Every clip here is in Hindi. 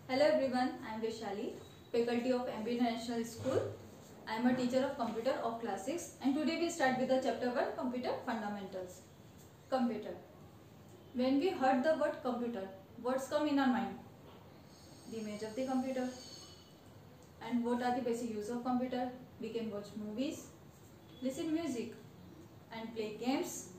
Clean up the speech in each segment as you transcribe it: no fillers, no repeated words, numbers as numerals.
Hello everyone, I am Vishali, faculty of MB International School. I am a teacher of computer of class 6 and today we start with the chapter 1 computer fundamentals. Computer. When we heard the word computer, what's come in our mind? The image of the computer. And what are the basic use of computer? We can watch movies, listen music and play games.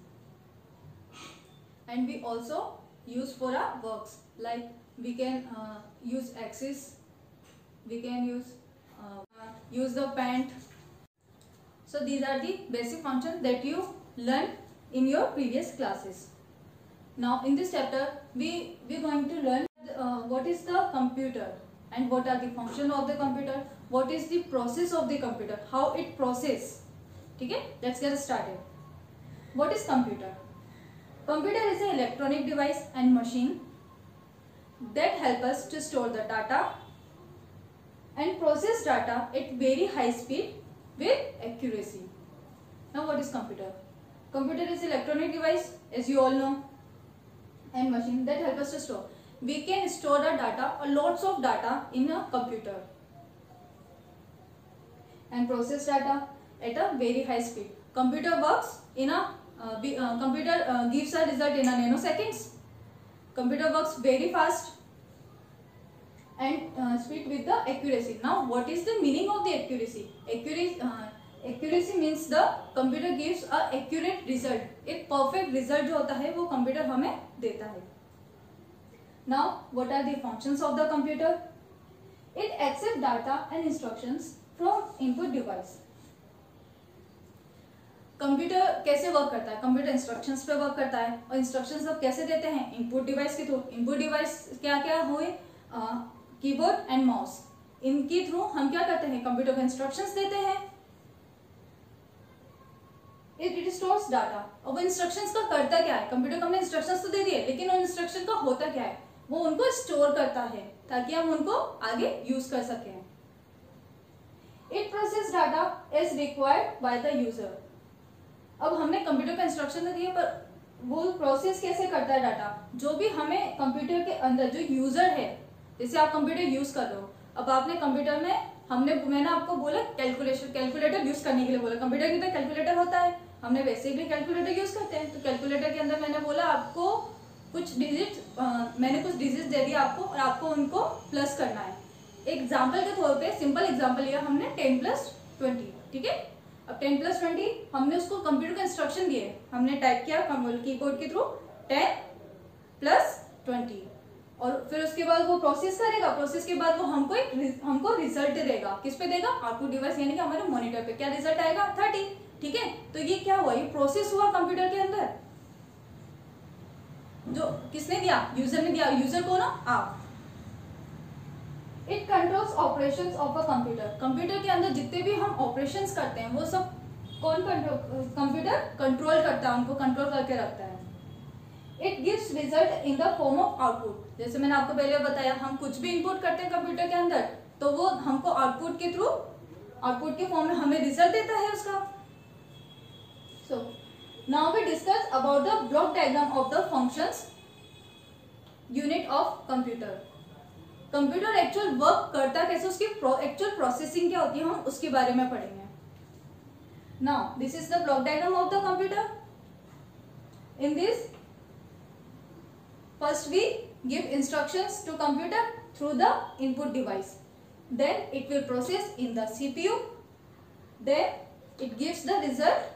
And we also use for our works, like we can use axis, we can use the pen. So these are the basic functions that you learned in your previous classes. Now in this chapter we're going to learn what is the computer and what are the functions of the computer, what is the process of the computer, how it process. Okay, let's get started. What is computer? Computer is an electronic device and machine that help us to store the data and process data at very high speed with accuracy. Now what is computer? Computer is an electronic device, as you all know, and machine that help us to store. We can store the data or lots of data in a computer and process data at a very high speed. Computer works in a computer gives a result in a nanoseconds. Computer works very fast and speed with the accuracy. Now what is the meaning of the accuracy? Accuracy means the computer gives a accurate result. एक perfect result जो होता है वो computer हमें देता है. Now what are the functions of the computer? It accepts data and instructions from input device. Computer कैसे वर्क करता है? कंप्यूटर इंस्ट्रक्शंस पे वर्क करता है और इंस्ट्रक्शंस अब कैसे देते हैं? इनपुट डिवाइस के थ्रू. इनपुट डिवाइस क्या क्या हुए? Keyboard and mouse. इनके थ्रू हम क्या करते हैं? कंप्यूटर को इंस्ट्रक्शंस देते हैं. It stores data. और वो इंस्ट्रक्शंस का करता क्या है? कंप्यूटर को हमने इंस्ट्रक्शंस तो दे दिए, लेकिन उन इंस्ट्रक्शन का होता क्या है? वो उनको स्टोर करता है ताकि हम उनको आगे यूज कर सकें. It process data as required by the user. अब हमने कंप्यूटर को इंस्ट्रक्शन तो दिए, पर वो प्रोसेस कैसे करता है डाटा? जो भी हमें कंप्यूटर के अंदर जो यूजर है, जैसे आप कंप्यूटर यूज कर रहे हो, अब आपने कंप्यूटर में मैंने आपको बोला कैलकुलेटर यूज करने के लिए बोला. कंप्यूटर के अंदर कैलकुलेटर होता है, हमने वैसे भी कैलकुलेटर यूज करते हैं. तो कैलकुलेटर के अंदर मैंने बोला आपको कुछ डिजिट मैंने कुछ डिजिट दे दिया आपको और आपको उनको प्लस करना है. एग्जाम्पल के तौर पे सिंपल एग्जाम्पल लिया हमने 10 + 20. ठीक है, अब 10 + 20 हमने उसको कंप्यूटर को इंस्ट्रक्शन दिए, हमने टाइप किया कीबोर्ड के थ्रू 10 + 20 और फिर उसके बाद वो प्रोसेस करेगा. प्रोसेस के बाद वो हमको रिजल्ट देगा. किस पे देगा? आउटपुट डिवाइस यानी कि हमारे मॉनिटर पे. क्या रिजल्ट आएगा? 30. ठीक है, तो ये क्या हुआ? ये प्रोसेस हुआ कंप्यूटर के अंदर. जो किसने दिया? यूजर ने दिया. यूजर को ना आप. It controls operations of a computer. Computer के अंदर जितने भी हम ऑपरेशंस करते हैं वो सब कौन कंप्यूटर कंट्रोल करता है, उनको कंट्रोल करके रखता है. It gives result in the form of output. जैसे मैंने आपको पहले बताया, हम कुछ भी इनपुट करते हैं कंप्यूटर के अंदर तो वो हमको आउटपुट के थ्रू आउटपुट के फॉर्म में हमें रिजल्ट देता है उसका. So now we discuss about the block diagram of the functions unit of computer. Computer actual work करता कैसे, उसकी एक्चुअल प्रोसेसिंग क्या होती है, हम उसके बारे में पढ़ेंगे. Now this is the block diagram of the computer. In this first we give instructions to computer through the input device. Then it will process in the CPU. Then it gives the result.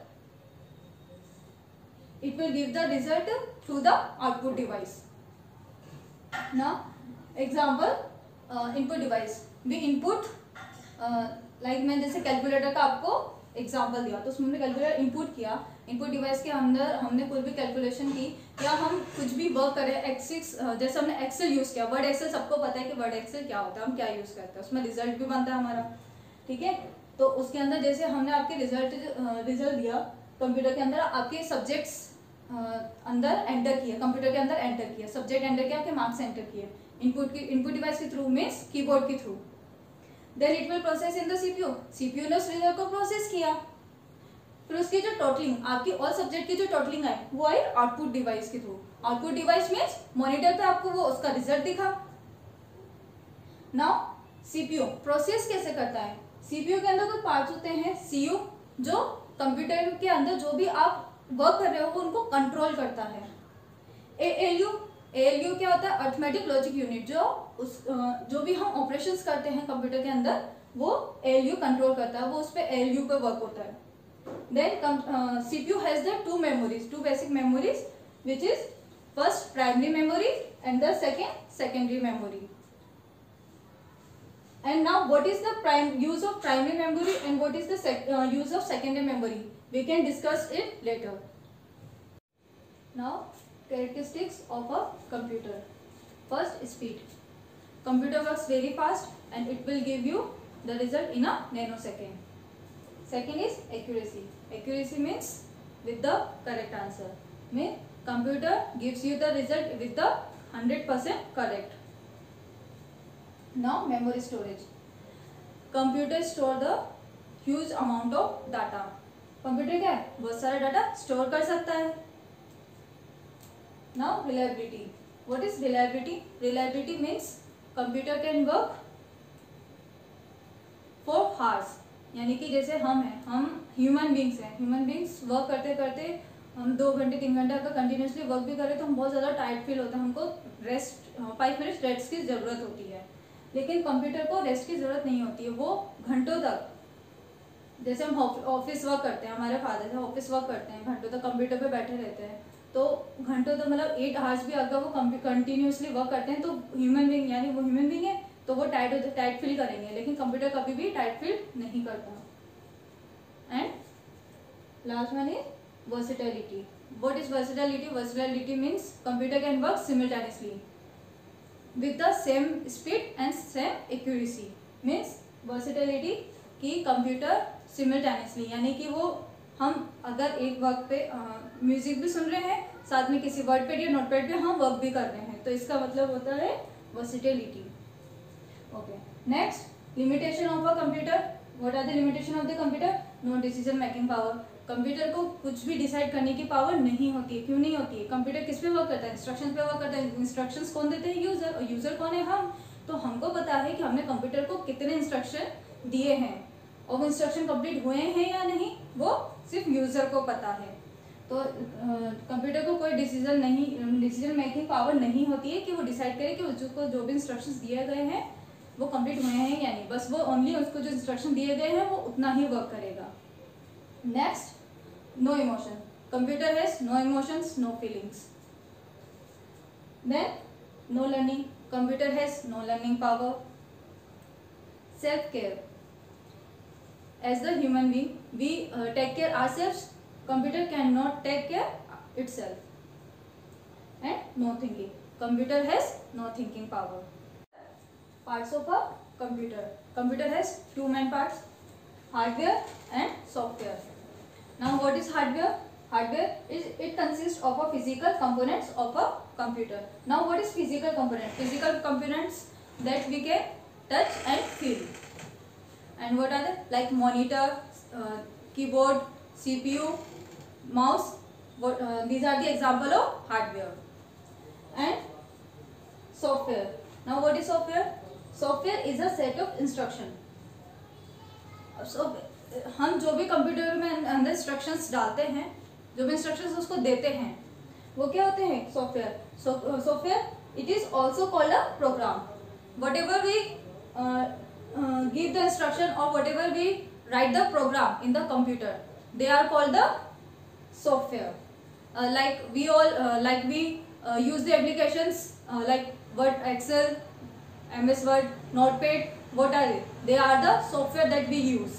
It will give the result through the output device. Now example, input device. We input like मैंने जैसे कैलकुलेटर का आपको एग्जाम्पल दिया, तो उसमें हमने कैलकुलेटर इनपुट किया. इनपुट डिवाइस के अंदर हमने कोई भी कैलकुलेशन की या हम कुछ भी वर्क करें. एक्सिस जैसे हमने एक्सेल यूज किया, वर्ड एक्सेल सबको पता है कि वर्ड एक्सेल क्या होता है, हम क्या यूज करते हैं, उसमें रिजल्ट भी बनता है हमारा. ठीक है, तो उसके अंदर जैसे हमने आपके रिजल्ट दिया कंप्यूटर के अंदर, आपके सब्जेक्ट्स अंदर एंटर किया, कंप्यूटर के अंदर एंटर किया, सब्जेक्ट एंटर किया, आपके मार्क्स एंटर किए इनपुट डिवाइस के थ्रू, मींस कीबोर्ड के through. Then it will process in the CPU. CPU ने उस रिजल्ट को प्रोसेस किया. फिर उसकी जो टोटलिंग, आपकी ऑल सब्जेक्ट की जो टोटलिंग आई वो आई आउटपुट डिवाइस के through. Output device means monitor पे आपको वो उसका रिजल्ट दिखा. नाउ सीपीयू प्रोसेस कैसे करता है? सीपीयू के अंदर कुछ पार्ट्स होते हैं, सीयू, जो कंप्यूटर के अंदर जो भी आप वर्क कर रहे हो उनको कंट्रोल करता है। एएलयू, एएलयू क्या होता है? अरिथमेटिक लॉजिक यूनिट, जो भी हम ऑपरेशंस करते हैं कंप्यूटर के अंदर वो एएलयू कंट्रोल करता है, वो उस पे एएलयू पे वर्क होता है। Then CPU has the two memories, two basic memories, which is first primary memory and the second secondary memory. And now what is the use of primary memory and what is the use of secondary memory? We can discuss it later. Now characteristics of a computer. First, speed. Computer works very fast and it will give you the result in a nanosecond. Second is accuracy. Accuracy means with the correct answer. Means computer gives you the result with the 100% correct. Now memory storage. Computer store the huge amount of data. Computer क्या है? बहुत सारा डाटा स्टोर कर सकता है. Now reliability. What is reliability? Reliability means computer can work for hours. यानी कि जैसे हम हैं, हम ह्यूमन बींग्स हैं, ह्यूमन बींग्स वर्क करते करते हम 2 घंटे 3 घंटे अगर कंटिन्यूसली वर्क भी करें तो हम बहुत ज़्यादा टायर्ड फील होता है, हमको रेस्ट 5 मिनट्स रेस्ट की ज़रूरत होती है. लेकिन कंप्यूटर को रेस्ट की ज़रूरत नहीं होती है, वो घंटों तक, जैसे हम ऑफिस वर्क करते हैं, हमारे फादर से ऑफिस वर्क करते हैं, घंटों तक कंप्यूटर पे बैठे रहते हैं, तो घंटों तक मतलब 8 आवर्स भी अगर वो कंटिन्यूसली वर्क करते हैं तो ह्यूमन बींग, यानी वो ह्यूमन बींग है तो वो टायर्ड फील करेंगे, लेकिन कंप्यूटर कभी भी टायर्ड फील नहीं करता. And last one is versatility. What is versatility? Versatility means computer can work simultaneously with the same speed and same accuracy. Means versatility कि computer simultaneously, यानी कि वो हम अगर एक वक्त पे म्यूजिक भी सुन रहे हैं, साथ में किसी वर्ड पैड या नोट पैड पे हम वर्क भी कर रहे हैं, तो इसका मतलब होता है versatility. Okay. Next, limitation of a computer. What are the limitation of the computer? No decision making power. Computer को कुछ भी डिसाइड करने की पावर नहीं होती है. क्यों नहीं होती है? कंप्यूटर किस पे वर्क करता है? इंस्ट्रक्शंस पे वर्क करता है. इंस्ट्रक्शंस कौन देते हैं? यूजर. और यूजर कौन है? हम. तो हमको पता है कि हमने कंप्यूटर को कितने इंस्ट्रक्शन दिए हैं और वो इंस्ट्रक्शन कंप्लीट हुए हैं या नहीं, वो सिर्फ यूजर को पता है. तो कंप्यूटर को कोई डिसीजन मेकिंग पावर नहीं होती है कि वो डिसाइड करे कि उसको जो भी इंस्ट्रक्शंस दिए गए हैं वो कंप्लीट हुए हैं या नहीं. बस वो ओनली उसको जो इंस्ट्रक्शन दिए गए हैं वो उतना ही वर्क करेगा. Next, no emotion. Computer has no emotions, no feelings. Then, no learning. Computer has no learning power. Self-care. As the human being, we take care ourselves. Computer cannot take care itself. And no thinking. Computer has no thinking power. Parts of a computer. Computer has two main parts: hardware and software. Now what is hardware? Hardware is, it consists of a physical components of a computer. Now what is physical component? Physical components that we can touch and feel. And what are they? Like monitor, keyboard, CPU, mouse. These are the example of hardware. And software. Now what is software? Software is a set of instruction. So हम जो भी कंप्यूटर में अंदर इंस्ट्रक्शंस डालते हैं, जो भी इंस्ट्रक्शंस उसको देते हैं, वो क्या होते हैं? Software. Software it is also called a program. Whatever we give the instruction और whatever we write the program in the computer, they are called the software. like we use the applications like Word, Excel, MS Word, Notepad. What are they? They are the software that we use.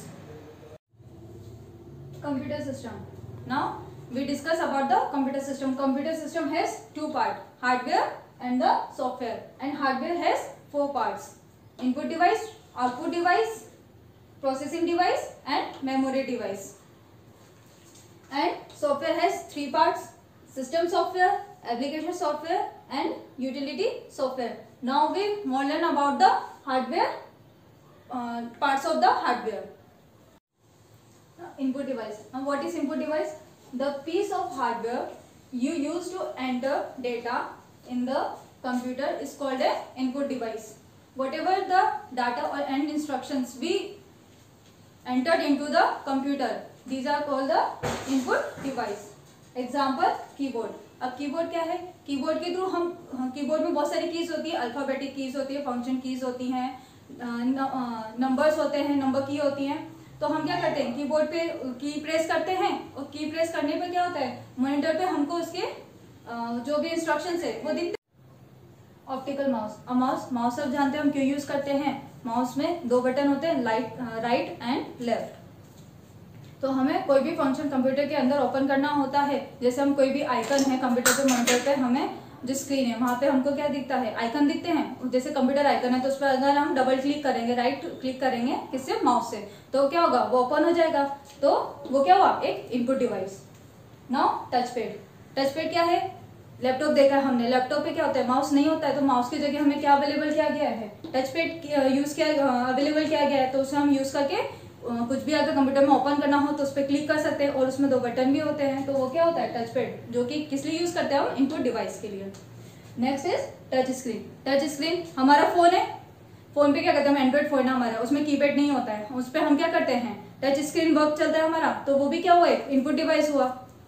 Computer system. Now we discuss about the computer system. Computer system has two parts: hardware and the software. And hardware has 4 parts: input device, output device, processing device, and memory device. And software has 3 parts: system software, application software, and utility software. Now we more learn about the hardware parts of the hardware. Input device. Now what is input device? The piece of hardware you use to enter data in the computer is called an input device. whatever the data or and instructions we entered into the computer, these are called the input device. Example keyboard. अब कीबोर्ड क्या है? कीबोर्ड के थ्रू हम कीबोर्ड में बहुत सारी कीज होती है, अल्फाबेटिक कीज होती है, फंक्शन कीज होती हैं, नंबर्स होते हैं, नंबर की होती हैं. तो हम क्या करते हैं, कीबोर्ड पे की प्रेस करते हैं और की प्रेस करने पे क्या होता है, मॉनिटर पे हमको उसके जो भी इंस्ट्रक्शंस है वो दिखते हैं. Optical mouse. अब माउस सब जानते हैं हम क्यों यूज करते हैं. माउस में दो बटन होते हैं, राइट एंड लेफ्ट. तो हमें कोई भी फंक्शन कंप्यूटर के अंदर ओपन करना होता है, जैसे हम कोई भी आइकन है कंप्यूटर पे, मॉनिटर पे हमें जो स्क्रीन है वहां पे हमको क्या दिखता है, आइकन दिखते हैं. जैसे कंप्यूटर आइकन है तो उस पर अगर हम डबल क्लिक करेंगे, राइट क्लिक करेंगे किससे, माउस से, तो क्या होगा, वो ओपन हो जाएगा. तो वो क्या हुआ, एक input device. Now touch pad. Touch pad क्या है, लैपटॉप देखा है हमने, लैपटॉप पे क्या होता है, माउस नहीं होता है, तो माउस की जगह हमें क्या अवेलेबल किया गया है, टच पैड यूज किया अवेलेबल किया गया है. तो उसे हम यूज करके कुछ भी अगर कंप्यूटर में ओपन करना हो तो उस पर क्लिक कर सकते हैं, और उसमें दो बटन भी होते हैं. तो वो क्या होता है, टच पैड, जो कि किस लिए यूज करते हैं हम, इनपुट डिवाइस के लिए. Next is touch screen. Touch screen हमारा फोन है, फोन पे क्या करते हैं हम, एंड्रॉइड फोन है हमारा, उसमें कीपैड नहीं होता है, उस पर हम क्या करते हैं, टच स्क्रीन वर्क चलता है हमारा, तो वो भी क्या हुआ, इनपुट डिवाइस हुआ.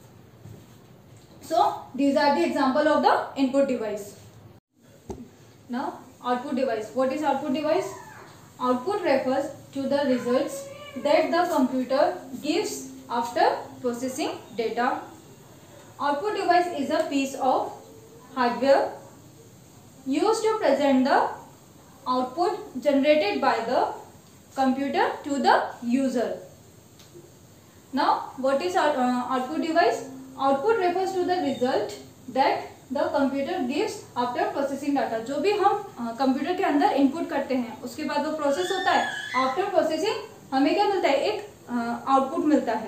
So these are the example of the input device. Now output device. What is output device? Output refers to the results that the computer gives after processing data. Output device is a piece of hardware used to present the output generated by the computer to the user. Now what is output device? Output refers to the result that the computer gives after processing data. जो भी हम कंप्यूटर के अंदर इनपुट करते हैं उसके बाद वो प्रोसेस होता है, आफ्टर प्रोसेसिंग हमें क्या मिलता है, एक आउटपुट मिलता है.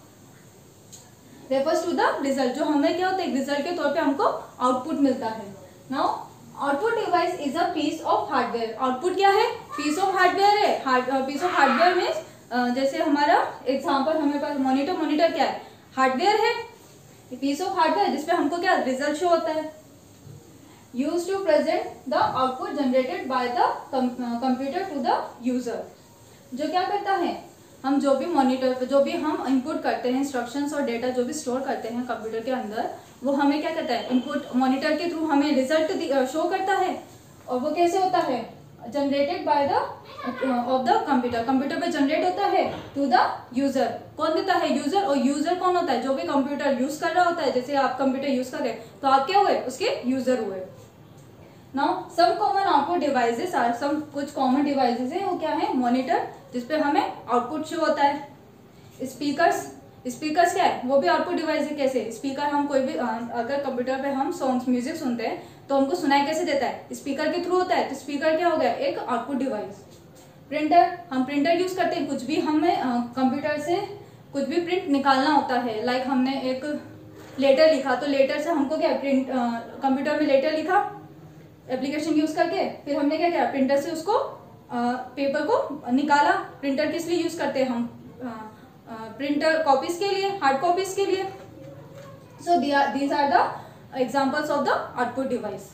रेफर्स टू द रिजल्ट, जो हमें क्या होता है, रिजल्ट के तौर पे हमको आउटपुट मिलता है. Now output device is a piece of hardware. Output क्या है, पीस ऑफ हार्डवेयर है. पीस ऑफ हार्डवेयर मीन्स जैसे हमारा एग्जांपल हमें पास मॉनिटर क्या है, हार्डवेयर है, पीस ऑफ हार्डवेयर जिसपे हमको क्या रिजल्ट शो होता है. Use to present the output generated by the computer to the user. जो क्या करता है, हम जो भी मॉनिटर, जो भी हम इनपुट करते हैं, इंस्ट्रक्शंस और डेटा जो भी स्टोर करते हैं कंप्यूटर के अंदर, वो हमें क्या करता है, इनपुट मॉनिटर के थ्रू हमें रिजल्ट शो करता है. और वो कैसे होता है, generated by the of the computer. Computer पे जनरेट होता है टू द यूजर. कौन देता है, यूजर. और यूजर कौन होता है, जो भी कंप्यूटर यूज कर रहा होता है. जैसे आप कंप्यूटर यूज कर रहे हैं तो आप क्या हुए, उसके यूजर हुए. Now some common output devices are, some कुछ कॉमन डिवाइसेस है, वो क्या है, मॉनिटर जिसपे हमें आउटपुट शो होता है. स्पीकर्स क्या है, वो भी आउटपुट डिवाइस है. कैसे, स्पीकर हम कोई भी अगर कंप्यूटर पे हम सॉन्ग्स म्यूजिक सुनते हैं तो हमको सुनाई कैसे देता है, स्पीकर के थ्रू होता है. तो स्पीकर क्या हो गया, एक आउटपुट डिवाइस. प्रिंटर, हम प्रिंटर यूज करते हैं, कुछ भी हमें कंप्यूटर से कुछ भी प्रिंट निकालना होता है. लाइक हमने एक लेटर लिखा तो लेटर से हमको क्या प्रिंट, कंप्यूटर में लेटर लिखा एप्लीकेशन यूज करके, फिर हमने क्या किया, प्रिंटर से उसको पेपर को निकाला. प्रिंटर किस लिए यूज करते हैं हम, प्रिंटर कॉपीज के लिए, हार्ड कॉपीज के लिए. So these are the examples of the output device.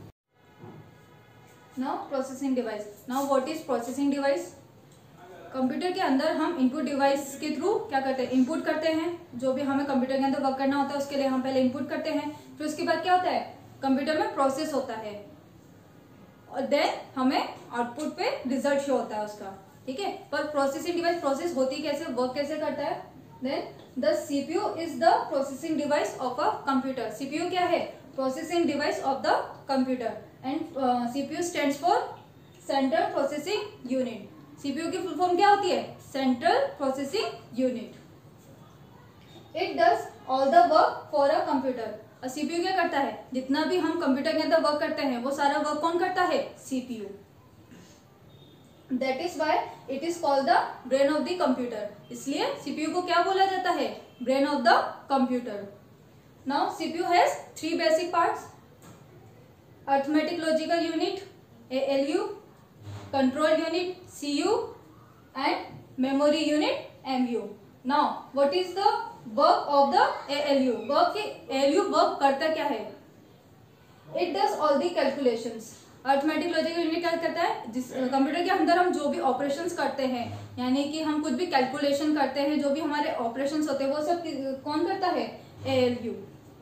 Now processing device. Now what is processing device? Computer के अंदर हम इनपुट डिवाइस के थ्रू क्या करते हैं, इनपुट करते हैं. जो भी हमें कंप्यूटर के अंदर वर्क करना होता है उसके लिए हम पहले इनपुट करते हैं, फिर उसके बाद क्या होता है, कंप्यूटर में प्रोसेस होता है, और देन हमें आउटपुट पे रिजल्ट शो होता है उसका. ठीक है, पर प्रोसेसिंग डिवाइस प्रोसेस होती कैसे, वर्क कैसे करता है. Then the CPU is the processing device of a computer. CPU क्या है, processing device of the computer. And CPU stands for central processing unit. CPU की फुल फॉर्म क्या होती है, central processing unit. It does all the work for a computer. और सीपीयू क्या करता है, जितना भी हम कंप्यूटर के अंदर वर्क करते हैं वो सारा वर्क कौन करता है, CPU. That is why it is called the brain of the computer. इसलिए सीपीयू को क्या बोला जाता है, brain of the computer. Now CPU has 3 basic parts, arithmetic logical unit ALU, control unit CU and memory unit MU. Now what is the work of the ALU? ALU work करता क्या है, it does all the calculations. Arithmetic logical unit क्या करता है, कंप्यूटर के अंदर हम जो भी ऑपरेशंस करते हैं, यानी कि हम कुछ भी कैलकुलेशन करते हैं, जो भी हमारे ऑपरेशंस होते हैं वो सब कौन करता है? ALU।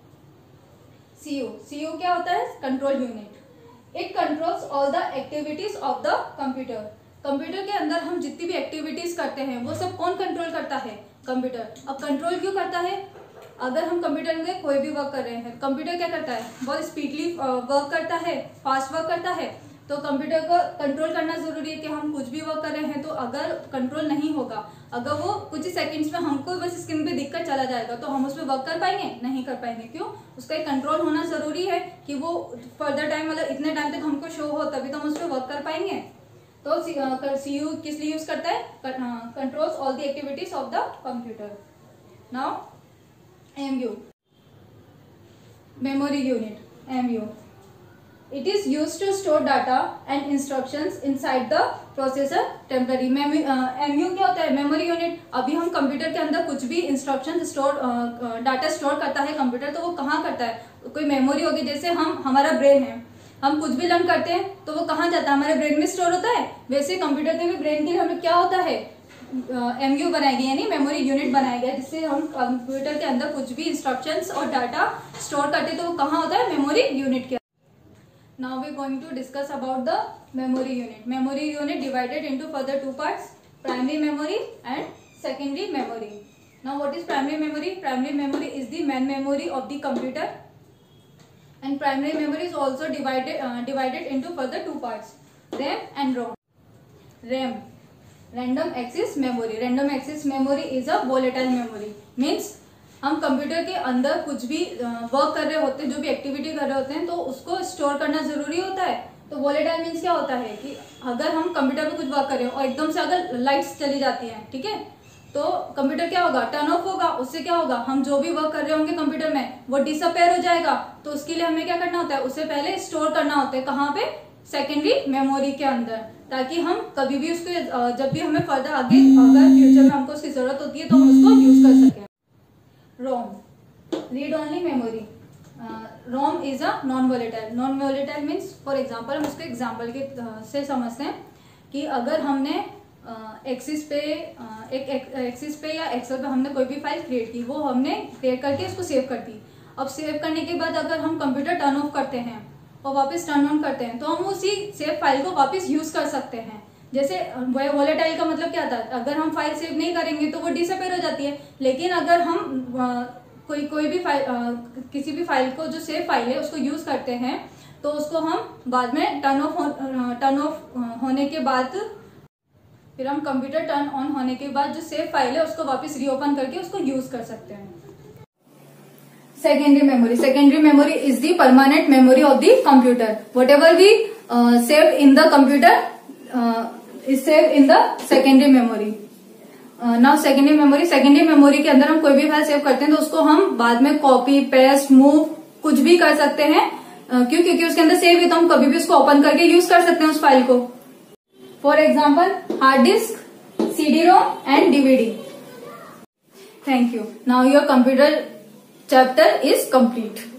CU क्या होता है? Control unit. It controls all the activities of the computer. Computer के अंदर हम जितनी भी एक्टिविटीज करते हैं वो सब कौन कंट्रोल करता है? कंप्यूटर। अब कंट्रोल क्यों करता है? अगर हम कंप्यूटर में कोई भी वर्क कर रहे हैं, कंप्यूटर क्या करता है? बहुत स्पीडली वर्क करता है, फास्ट वर्क करता है। तो कंप्यूटर को कंट्रोल करना जरूरी है कि हम कुछ भी वर्क कर रहे हैं तो अगर कंट्रोल नहीं होगा, अगर वो कुछ ही सेकंड्स में हमको बस स्क्रीन पे दिखकर चला जाएगा तो हम उसमें वर्क कर पाएंगे? नहीं कर पाएंगे। क्यों? उसका एक कंट्रोल होना जरूरी है कि वो फर्दर टाइम, मतलब इतने टाइम तक हमको शो हो तभी तो हम उस पर वर्क कर पाएंगे। तो CU किस लिए यूज करता है? Controls all the activities of the computer. Now MU, memory unit, MU. It is used to store data and instructions inside the processor temporarily. MU क्या होता है? Memory unit. अभी हम कंप्यूटर के अंदर कुछ भी इंस्ट्रक्शन डाटा स्टोर करता है कंप्यूटर, तो वो कहाँ करता है? कोई मेमोरी होगी, जैसे हमारा ब्रेन है, हम कुछ भी लर्न करते हैं तो वो कहाँ जाता है? हमारे ब्रेन में स्टोर होता है। वैसे कंप्यूटर के भी ब्रेन के लिए हमें क्या होता है? MU बनाई गई, यानी मेमोरी यूनिट बनाया गया, जिससे हम कंप्यूटर के अंदर कुछ भी इंस्ट्रक्शंस और डाटा स्टोर करते हैं तो वो कहाँ होता है? मेमोरी यूनिट के। Now we going to discuss about the memory unit. Memory unit divided into further two parts, primary memory and secondary memory. Now what is primary memory? Primary memory is the main memory of the computer and primary memory is also divided into further two parts, RAM and ROM. RAM, random access memory. Random access memory is a volatile memory, means हम कंप्यूटर के अंदर कुछ भी वर्क कर रहे होते हैं, जो भी एक्टिविटी कर रहे होते हैं, तो उसको स्टोर करना जरूरी होता है। तो वोलेटाइल मीन्स क्या होता है कि अगर हम कंप्यूटर पे कुछ वर्क कर रहे हो और एकदम से अगर लाइट्स चली जाती हैं, ठीक है, तो कंप्यूटर क्या होगा? टर्न ऑफ होगा। उससे क्या होगा? हम जो भी वर्क कर रहे होंगे कंप्यूटर में वो डिसअपेयर हो जाएगा। तो उसके लिए हमें क्या करना होता है? उससे पहले स्टोर करना होता है। कहाँ पे? सेकेंडरी मेमोरी के अंदर, ताकि हम कभी भी उसको, जब भी हमें फर्दर आगे अगर फ्यूचर में हमको उसकी जरूरत होती है तो हम उसको यूज कर सकें। ROM, read only memory. ROM is a non volatile. Non volatile means, for example, हम उसको एग्जाम्पल के से समझते हैं कि अगर हमने एक्सिस पे या एक्सेल पे हमने कोई भी फाइल क्रिएट की, वो हमने क्रिएट करके उसको सेव कर दी। अब सेव करने के बाद अगर हम कंप्यूटर टर्न ऑफ करते हैं और वापस टर्न ऑन करते हैं तो हम उसी सेव फाइल को वापस यूज कर सकते हैं। जैसे वोलेटाइल का मतलब क्या था? अगर हम फाइल सेव नहीं करेंगे तो वो डिसअपेयर हो जाती है, लेकिन अगर हम कोई भी फाइल, किसी भी फाइल को, जो सेव फाइल है, उसको यूज करते हैं तो उसको हम बाद में टर्न ऑफ होने के बाद, फिर हम कंप्यूटर टर्न ऑन होने के बाद जो सेव फाइल है उसको वापस रीओपन करके उसको यूज कर सकते हैं। Secondary memory. Secondary memory is the permanent memory of the computer. Whatever we save in the computer is save in the secondary memory. Now secondary memory के अंदर हम कोई भी फाइल सेव करते हैं तो उसको हम बाद में कॉपी, पेस्ट, मूव कुछ भी कर सकते हैं। क्यों? क्योंकि उसके अंदर सेव है तो हम कभी भी उसको ओपन करके यूज कर सकते हैं उस फाइल को। For example, hard disk, CD-ROM and DVD. Thank you. Now your computer chapter is complete.